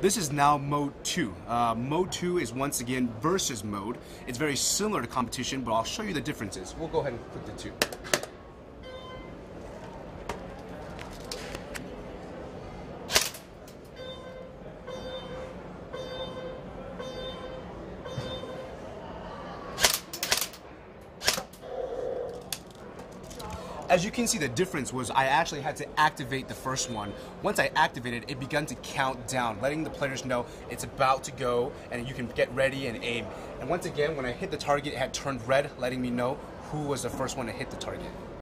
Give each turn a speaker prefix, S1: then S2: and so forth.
S1: This is now mode 2. Mode 2 is once again versus mode. It's very similar to competition, but I'll show you the differences. We'll go ahead and click the 2. As you can see, the difference was I actually had to activate the first one. Once I activated, it began to count down, letting the players know it's about to go and you can get ready and aim. And once again, when I hit the target, it had turned red, letting me know who was the first one to hit the target.